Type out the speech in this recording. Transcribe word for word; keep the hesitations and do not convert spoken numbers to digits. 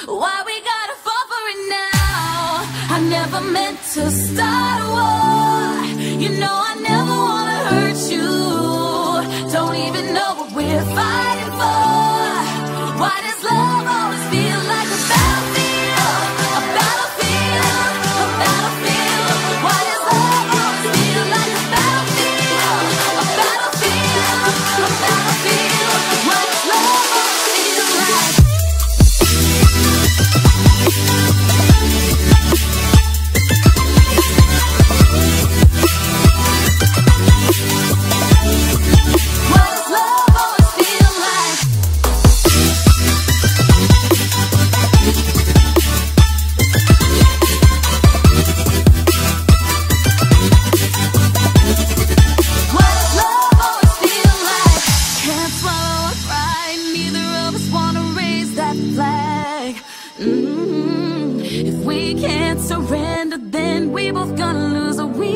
Why we gotta fall for it now? I never meant to start a war. You know I never wanna hurt you. Don't even know what we're fighting for. Why does love always feel like a battlefield? A battlefield, a battlefield. Why does love always feel like a battlefield? A battlefield, a battlefield. Why does love always feel like? Why does love always feel like? Why does love always feel like? Can't swallow our pride, neither of us wanna raise that flag. Mm-hmm. If we can't surrender, then we both gonna lose, or we